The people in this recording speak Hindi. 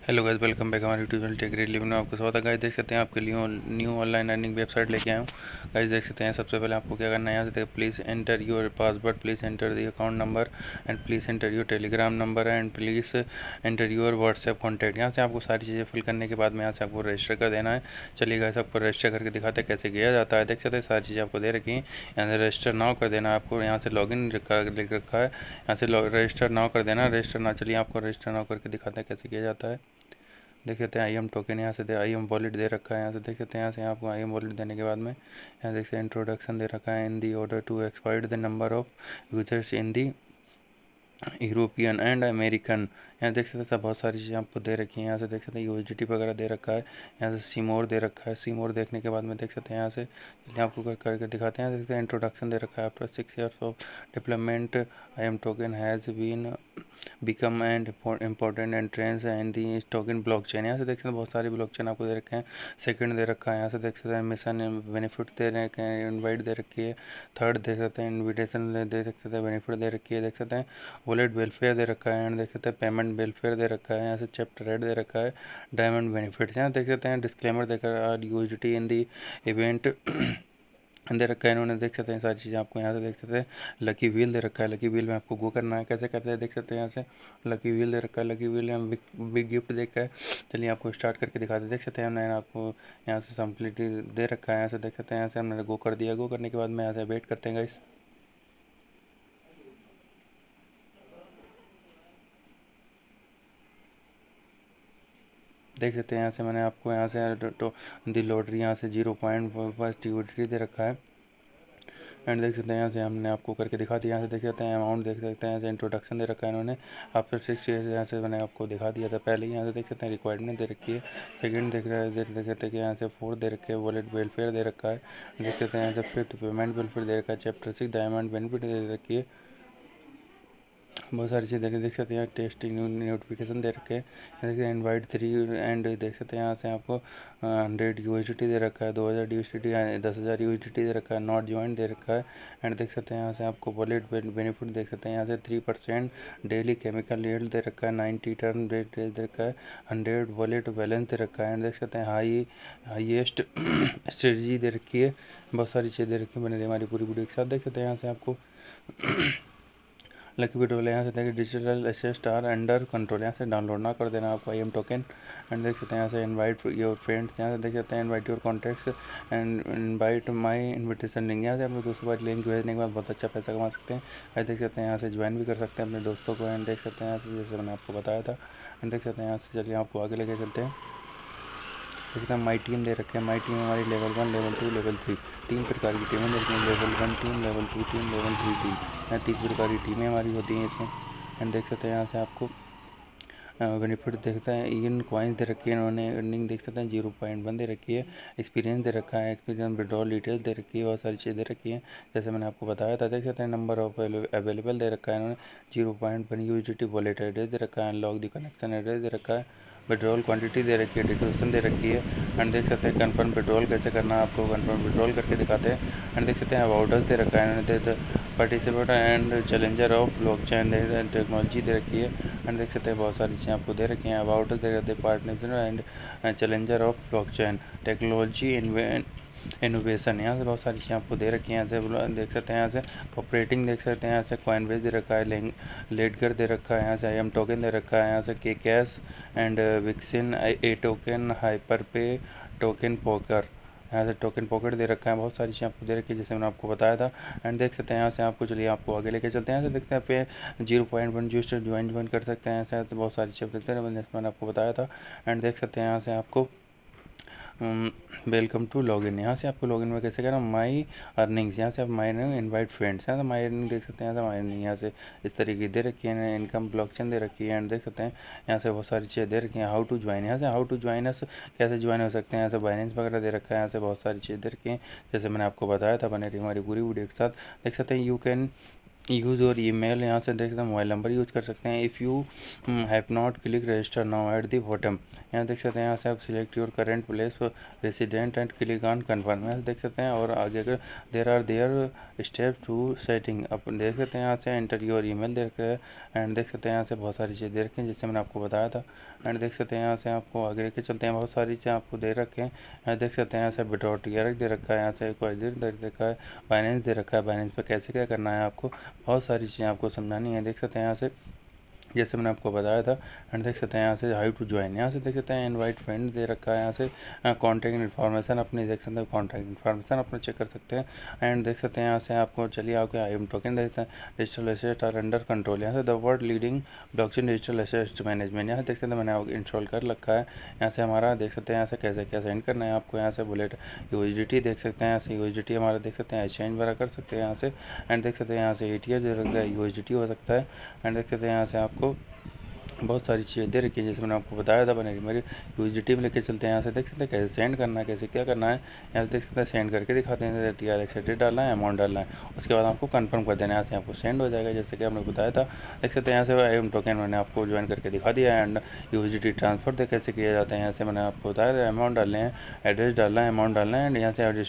हेलो गाइस, वेलकम बैक हमारे यूट्यूब चैनल टेक रिलीव में आपको स्वागत है। गाइस देख सकते हैं आपके लिए न्यू ऑनलाइन अर्निंग वेबसाइट लेके आया हूँ। गाइस देख सकते हैं सबसे पहले आपको क्या करना है, यहाँ से please enter your password, please enter the account number and please enter your Telegram number and please enter your WhatsApp contact. यहाँ से आपको सारी चीज़ें फिल करने के बाद में यहाँ से आपको रजिस्टर कर देना है। चलिए गाइस आपको रजिस्टर करके दिखाते हैं कैसे किया जाता है। देख सकते हैं सारी चीज़ें आपको दे रखी हैं। यहाँ से रजिस्टर नाउ कर देना है आपको। यहाँ से लॉगिन लिख रखा है, यहाँ से रजिस्टर नाउ कर देना। रजिस्टर नाउ, चलिए आपको रजिस्टर नाउ करके दिखाते हैं कैसे किया जाता है। देख सकते हैं आई एम टोकन, यहाँ से आई एम वॉलेट दे रखा है। यहाँ से देख सकते हैं, यहाँ से आपको आई एम वॉलेट देने के बाद में यहाँ देख सकते हैं इंट्रोडक्शन दे रखा है। In the order to expand the number of users in the European and American. यहाँ देख सकते हैं सब बहुत सारी चीज़ें आपको दे रखी हैं। यहाँ से देख सकते हैं यूएसडीटी वगैरह दे रखा है। यहाँ से सीमोर दे रखा है। सीमोर देखने के बाद में देख सकते हैं यहाँ से चलिए आपको करके दिखाते हैं। देख सकते हैं इंट्रोडक्शन दे रखा है। After 6 years of development I M token has been become and important entrance and the token blockchain. यहाँ से देख सकते हैं बहुत सारी ब्लॉकचेन आपको दे रखे हैं। सेकंड दे रखा है। यहाँ से देख सकते हैं मिशन बेनिफिट दे रखे हैं, इनवाइट दे रखी है। थर्ड देख सकते हैं इन्विटेशन दे सकते हैं, बेनिफिट दे रखी है। देख सकते हैं वॉलेट वेलफेयर दे रखा है एंड देख सकते हैं पेमेंट वेलफेयर दे रखा है। यहाँ से चैप्टर रेड दे रखा है, डायमंड बेनिफिट्स। यहाँ देख सकते हैं डिस्क्लेमर देकर यूजिटी इन दी इवेंट दे रखा है इन्होंने। देख सकते हैं सारी चीज़ें आपको यहाँ से देख सकते हैं। लकी व्हील दे रखा है, लकी व्हील में आपको गो करना है। कैसे करते हैं देख सकते हैं, यहाँ से लकी व्हील दे रखा है। लकी व्हील में बिग गिफ्ट देखा है। चलिए आपको स्टार्ट करके दिखाते हैं। देख सकते हैं हमने आपको यहाँ से सिम्पलिटी दे रखा है। यहाँ से देख सकते हैं, यहाँ से हमने गो कर दिया। गो करने के बाद में यहाँ से वेट करते हैं गाइस। देख सकते हैं यहाँ से मैंने आपको यहाँ से तो दी लॉटरी यहाँ से 0.1 यूटिलिटी दे रखा है एंड देख सकते हैं यहाँ से हमने आपको करके दिखा दिया। यहाँ से देख सकते हैं अमाउंट देख सकते हैं, यहाँ से इंट्रोडक्शन दे रखा है इन्होंने। आफ्टर 6 years यहाँ से मैंने आपको दिखा दिया था पहले ही। यहाँ से देख सकते हैं रिक्वायरमेंट दे रखी है। सेकंड देख रहे हैं, देख सकते हैं कि यहाँ से फोर्थ दे रखे हैं, वॉलेट वेलफेयर दे रखा है। देख सकते हैं यहाँ से फिफ्थ पेमेंट वेलफेयर दे रखा है। चैप्टर 6 डायमंड बेनिफिट दे रखी है। बहुत सारी चीज़ देख सकते हैं। टेस्टिंग नोटिफिकेशन दे रखे हैं। देखिए इनवाइट 3 एंड देख सकते हैं यहाँ से आपको 100 यूएसडीटी दे रखा है, 2000 यूएसडीटी, 10,000 यूएसडीटी दे रखा है, नॉट ज्वाइन दे रखा है एंड देख सकते हैं यहाँ से आपको वॉलेट बेनिफिट देख सकते हैं। यहाँ से 3% डेली केमिकल यील्ड दे रखा है, 90 टर्न रेट दे रखा है, 100 वॉलेट बैलेंस दे रखा है एंड देख सकते हैं हाईएस्ट स्ट्रेटजी दे रखी है। बहुत सारी चीज़ें दे रखी है मैंने हमारी पूरी वीडियो के साथ। देख सकते हैं यहाँ से आपको लकी वीडियो वाले यहाँ से देखिए digital asset are under control. यहाँ से डाउनलोड ना कर देना आपको आई एम टोकन एंड देख सकते हैं यहाँ से इनवाइट योर फ्रेंड्स। यहाँ से देख सकते हैं invite your contacts and invite my invitation link. यहाँ से अपने दोस्तों को लिंक भेजने के बाद बहुत अच्छा पैसा कमा सकते हैं। और देख सकते हैं यहाँ से ज्वाइन भी कर सकते हैं अपने दोस्तों को एंड देख सकते हैं यहाँ से जैसे मैंने आपको बताया था एंड देख सकते हैं यहाँ से चलिए आपको आगे लेके चलते हैं। एकदम माई टीम दे रखे हैं। माई टीम हमारी लेवल 1, लेवल 2, लेवल 3 तीन प्रकार की टीमें देखते हैं। Level 1 team, level 2 team, level 3 team, यहाँ 3 प्रकार की टीमें हमारी होती हैं इसमें एंड देख सकते हैं यहाँ से आपको बेनिफिट देखते हैं। इन कॉइन्स दे रखी है इन्होंने। अर्निंग देख सकते हैं 0.1 दे रखी है। एक्सपीरियंस दे रखा है, एक्सपीरियंस विड्रॉल डिटेल्स दे रखी है, बहुत सारी चीज़ें दे रखी है जैसे मैंने आपको बताया था। देख सकते हैं नंबर ऑफ अवेलेबल दे रखा है इन्होंने। 0.1 यूजिटी वॉलेट एड्रेस दे रखा है, अनलॉक द कनेक्शन एड्रेस दे रखा है, विड्रॉल क्वांटिटी दे रखी है, डिस्क्रिप्शन दे रखी है एंड देख सकते हैं कन्फर्म विड्रॉल कैसे करना है आपको कन्फर्म विड्रॉल करके दिखाते हैं एंड देख सकते हैं अबाउटस दे रखा है इन्होंने। Participate and challenger of blockchain technology दे रखी है एंड देख सकते हैं बहुत सारी चीज़ें आपको दे रखी हैं। अबाउट दे रखते हैं partner and challenger of blockchain technology innovation. यहाँ से बहुत सारी चीज़ें आपको दे रखी हैं। यहाँ से देख सकते हैं, यहाँ से ऑपरेटिंग देख सकते हैं, यहाँ से कॉइनबेस दे रखा है, लेडगर दे रखा है, यहाँ से आई एम टोकन दे रखा है, यहाँ से के कैश एंड विक्सिन a token hyper pay token poker. यहाँ से टोकन पॉकेट दे रखा है। बहुत सारी चीज़ें आपको दे रखी है जैसे मैंने आपको बताया था एंड देख सकते हैं यहाँ से आपको चलिए आपको आगे लेके चलते हैं। यहाँ से देखते हैं पे 0.1 रजिस्टर ज्वाइन कर सकते हैं। ऐसे बहुत सारी चीज़ें देखते हैं जैसे मैंने आपको बताया था एंड देख सकते हैं यहाँ से आपको वेलकम टू लॉगिन। यहाँ से आपको लॉगिन में कैसे करना, माई अर्निंग्स, यहाँ से आप माई अर्निंग इनवाइट फ्रेंड्स, यहाँ से माई अर्निंग देख सकते हैं। यहाँ से माई अर्निंग यहाँ से इस तरीके दे रखी है, इनकम ब्लॉकचेन दे रखी है एंड देख सकते हैं यहाँ से बहुत सारी चीज़ें दे रखी हैं। हाउ टू ज्वाइन, यहाँ से हाउ टू ज्वाइन अस, कैसे ज्वाइन हो सकते हैं। यहाँ से बाइनेंस वगैरह दे रखा है, यहाँ से बहुत सारी चीज़ें दे रखी हैं जैसे मैंने आपको बताया था बने रही हमारी पूरी वीडियो के साथ। देख सकते हैं यू कैन यूज़ और ईमेल, यहाँ से देख सकते हैं मोबाइल नंबर यूज़ कर सकते हैं। If you have not click register now at the bottom, यहाँ देख सकते हैं यहाँ से आप select your current place resident and click on confirm, यहाँ से देख सकते हैं। और आगे अगर देयर स्टेप टू सेटिंग, आप देख सकते हैं यहाँ से एंटर योर ईमेल दे रखे हैं। एंड देख सकते हैं यहाँ से बहुत सारी चीज़ें दे रखी हैं जिससे मैंने आपको बताया था। एंड देख सकते हैं यहाँ से आपको आगे लेके चलते हैं, बहुत सारी चीज़ें आपको दे रखे हैं। यहाँ देख सकते हैं यहाँ से विड्रॉ दे रखा है, यहाँ से क्वाइजर दे रखा है, बाइनेंस दे रखा है, बाइनेंस पे कैसे क्या करना है आपको, बहुत सारी चीज़ें आपको समझानी है। देख सकते हैं यहाँ से जैसे मैंने आपको बताया था। एंड देख सकते हैं यहाँ से हाउ टू ज्वाइन, यहाँ से देख सकते हैं इनवाइट फ्रेंड दे रखा है। यहाँ से कॉन्टैक्ट इन्फॉर्मेशन अपनी देख सकते हैं, कॉन्टैक्ट इन्फॉर्मेशन अपना चेक कर सकते हैं। एंड देख सकते हैं यहाँ से आपको चलिए आपके आई एम टोकन देख सकते हैं, digital asset are under control, यहाँ से the world leading blockchain digital asset management, यहाँ से देख सकते हैं मैंने इंस्टॉल कर रखा है। यहाँ से हमारा देख सकते हैं यहाँ से कैसे क्या सेंड करना है आपको, यहाँ से बुलेट यूएसडीटी देख सकते हैं, यहाँ से यूएसडीटी हमारा देख सकते हैं एक्सचेंज वगैरह कर सकते हैं यहाँ से। एंड देख सकते हैं यहाँ से एटीएस दे रखता है, यूएसडीटी हो सकता है। एंड देख सकते हैं यहाँ से आपको बहुत सारी चीज़ें दे रखी है जैसे मैंने आपको बताया था। बने मेरी यूजिटी में लेके चलते हैं, यहाँ से देख सकते हैं कैसे सेंड करना है, कैसे क्या करना है। यहाँ से देख सकते हैं सेंड करके दिखाते हैं, TR एक्सेप्टेड डालना है, अमाउंट डालना है, उसके बाद आपको कंफर्म कर देना है, यहाँ से आपको सेंड हो जाएगा जैसे कि आपने बताया था। देख सकते हैं यहाँ से आई टोकन मैंने आपको ज्वाइन करके दिखा दिया है। एंड यूजिटी ट्रांसफर कैसे किया जाता है, यहाँ से मैंने आपको बताया अमाउंट डालने हैं, एड्रेस डालना है, अमाउंट डालना है। एंड यहाँ से